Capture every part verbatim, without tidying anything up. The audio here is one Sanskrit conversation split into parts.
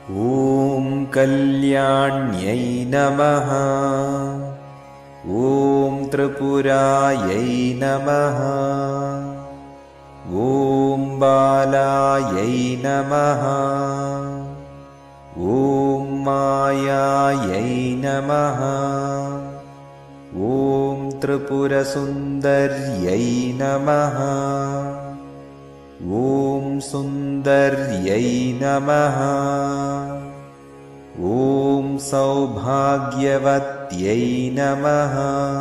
ॐ कल्याण्यै नमः। ॐ त्रिपुरायै नमः। ॐ बालायै नमः। ॐ मायायै नमः। ॐ त्रिपुरसुन्दर्यै नमः। ॐ सुन्दर्यै नमः। ॐ सौभाग्यवत्यै नमः।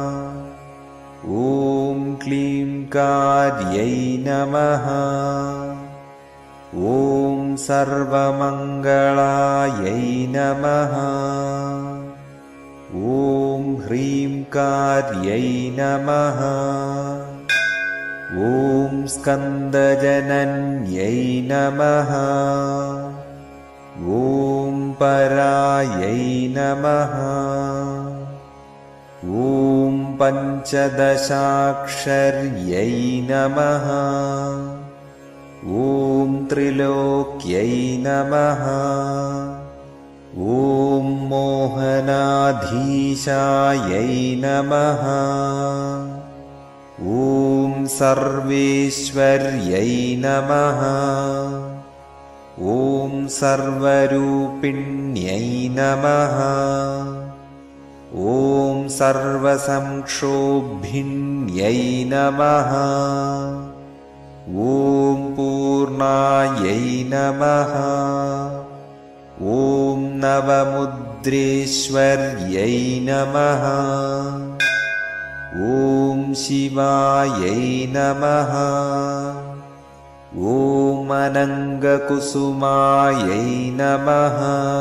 ॐ क्लींकार्यै नमः। ॐ सर्वमङ्गलायै नमः। ॐ ह्रींकार्यै नमः। ॐ स्कन्दजनन्यै नमः। ॐ परायै नमः। ॐ पञ्चदशाक्षर्यै नमः। ॐ त्रिलोक्यै नमः। ॐ मोहनाधीशायै नमः। ॐ सर्वेश्वर्यै नमः। ॐ सर्वरूपिण्यै नमः। ॐ सर्वसंक्षोभिण्यै नमः। ॐ पूर्णायै नमः। ॐ नवमुद्रेश्वर्यै नमः। ॐ शिवायै नमः। ॐ अनङ्गकुसुमायै नमः।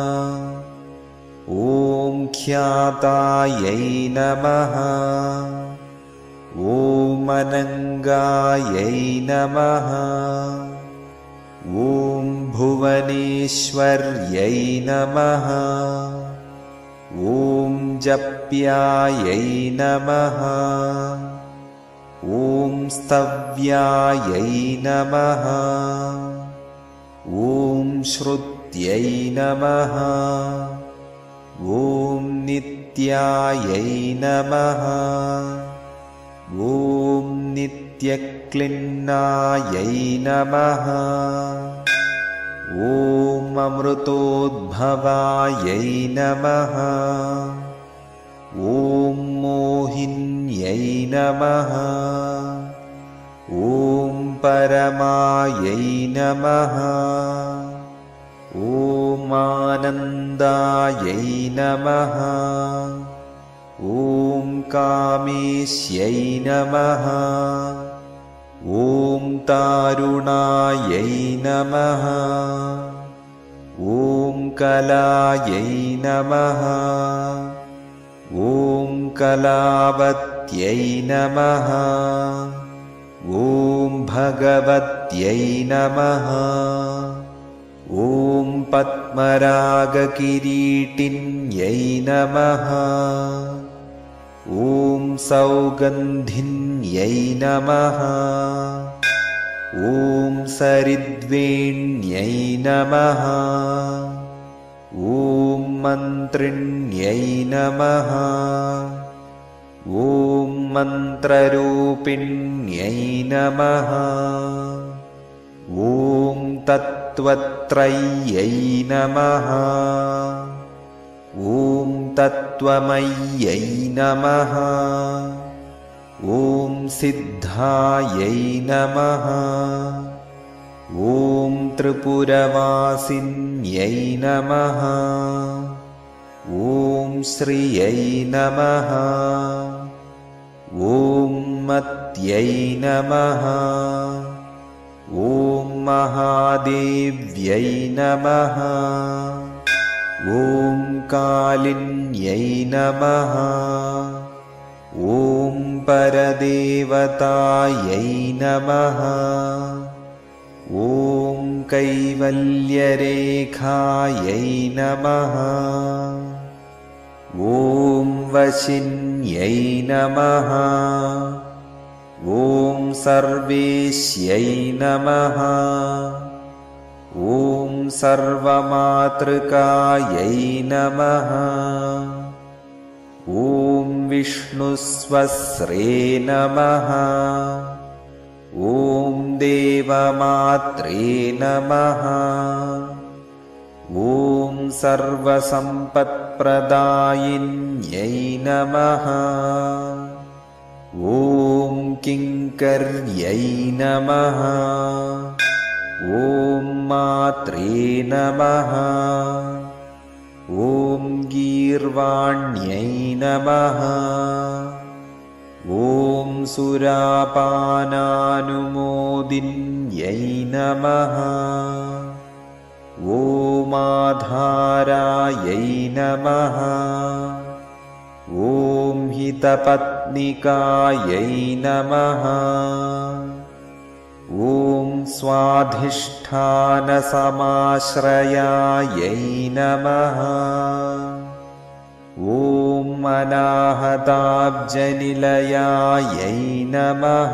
ॐ ख्यातायै नमः। ॐ अनङ्गायै नमः। ॐ भुवनेश्वर्यै नमः। ॐ जप्यायै नमः। ॐ स्तव्यायै नमः। ॐ श्रुत्यै नमः। ॐ नित्यायै नमः। ॐ नित्यक्लिन्नायै नमः। ॐ अमृतोद्भवायै नमः। ॐ मोहिन्यै नमः। ॐ परमायै नमः। ॐ आनन्दायै नमः। ॐ कामेश्यै नमः। ॐ तारुणायै नमः। ॐ कलायै नमः। ॐ कलावत्यै नमः। ॐ भगवत्यै नमः। ॐ पद्मरागकिरीटिन्यै नमः। ॐ सौगन्धिन्यै नमः। ॐ सरिद्वेण्यै नमः। ॐ मन्त्रिण्यै नमः। ॐ मन्त्ररूपिण्यै नमः। ॐ तत्त्वत्रय्यै नमः। ॐ तत्त्वमय्यै नमः। ॐ सिद्धायै नमः। ॐ त्रिपुरवासिन्यै नमः। ॐ श्रियै नमः। ॐ मत्यै नमः। ॐ महादेव्यै नमः। ॐ कालिन्यै नमः। ॐ परदेवतायै नमः। ॐ कैवल्यरेखायै नमः। ॐ वशिन्यै नमः। ॐ सर्वेश्यै नमः। ॐ सर्वमातृकायै नमः। ॐ विष्णुस्वस्रे नमः। ॐ देवमात्रे नमः। ॐ सर्वसम्पत्प्रदायिन्यै नमः। ॐ किङ्कर्यै नमः। ॐ मात्रे नमः। ॐ गीर्वाण्यै नमः। ॐ सुरापानानुमोदिन्यै नमः। ॐ आधारायै नमः। ॐ हितपत्निकायै नमः। ॐ स्वाधिष्ठानसमाश्रयायै नमः। ॐ अनाहताब्जनिलयायै नमः।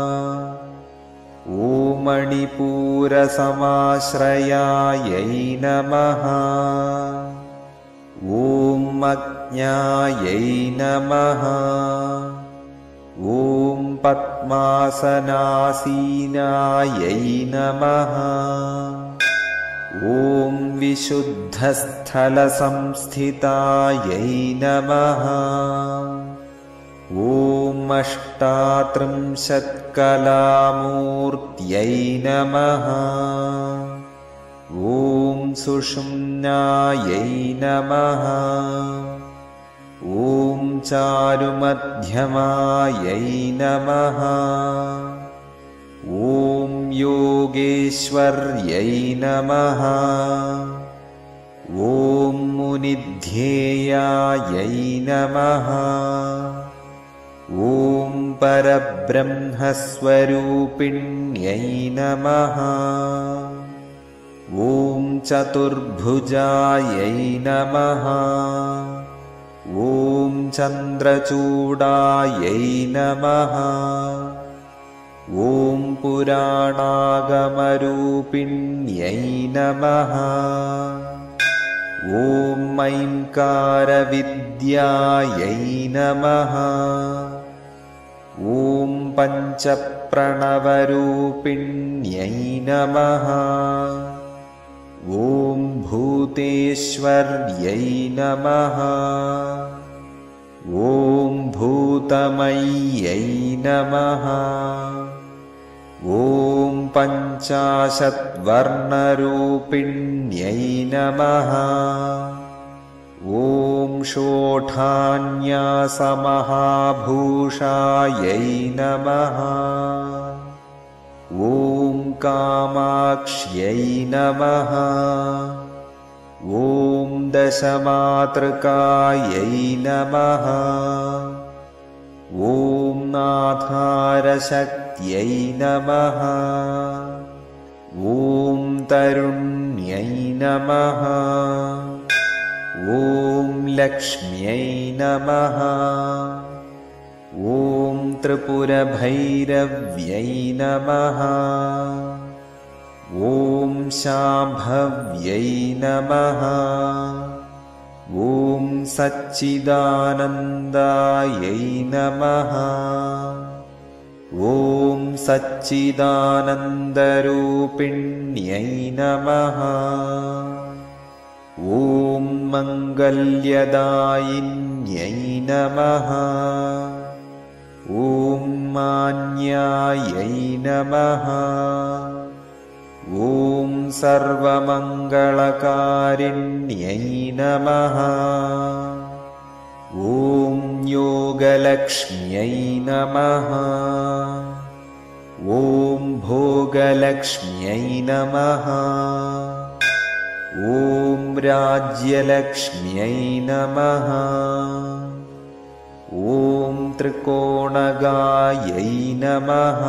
ॐ मणिपूरसमाश्रयायै नमः। ॐ अज्ञायै नमः। ॐ पद्मासनासीनायै नमः। ॐ विशुद्धस्थलसंस्थितायै नमः। ॐ अष्टात्रिंशत्कलामूर्त्यै नमः। ॐ सुषुम्नायै नमः। ॐ चारुमध्यमायै नमः। ॐ योगेश्वर्यै नमः। ॐ मुनिध्येयायै नमः। ॐ परब्रह्मस्वरूपिण्यै नमः। ॐ चतुर्भुजायै नमः। ॐ चन्द्रचूडायै नमः। ॐ पुराणागमरूपिण्यै नमः। ॐ ऐङ्कारविद्यायै नमः। ॐ पञ्चप्रणवरूपिण्यै नमः। ॐ भूतेश्वर्यै नमः। ॐ भूतमय्यै नमः। ॐ पञ्चाशद्वर्णरूपिण्यै नमः। ॐ षोठान्यासमहाभूषायै नमः। ॐ कामाक्ष्यै नमः। ॐ दशमातृकायै नमः। ॐ नाथारशक्त्यै नमः। ॐ तरुण्यै नमः। ॐ लक्ष्म्यै नमः। ॐ त्रिपुरभैरव्यै नमः। ॐ शाम्भव्यै नमः। ॐ सच्चिदानन्दायै नमः। ॐ सच्चिदानन्दरूपिण्यै नमः। ॐ मङ्गल्यदायिन्यै नमः। ॐ मान्यायै नमः। ॐ सर्वमङ्गलकारिण्यै नमः। ॐ योगलक्ष्म्यै नमः। ॐ भोगलक्ष्म्यै नमः। ॐ राज्यलक्ष्म्यै नमः। ॐ त्रिकोणगायै नमः।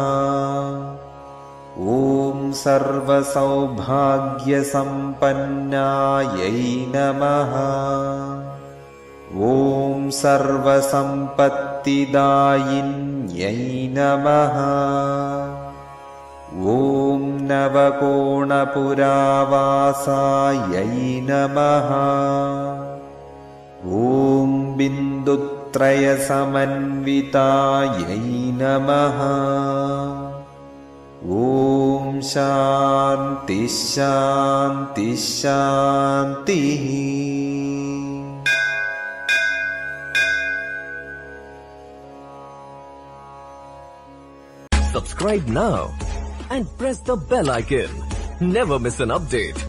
ॐ सर्वसौभाग्यसम्पन्नायै नमः। ॐ सर्वसम्पत्तिदायिन्यै नमः। ॐ नवकोणपुरावासायै नमः। ॐ बिन्दुत्रयसमन्वितायै नमः। ॐ शान्ति शान्ति शान्तिः। Subscribe now and press the bell icon. Never miss an update.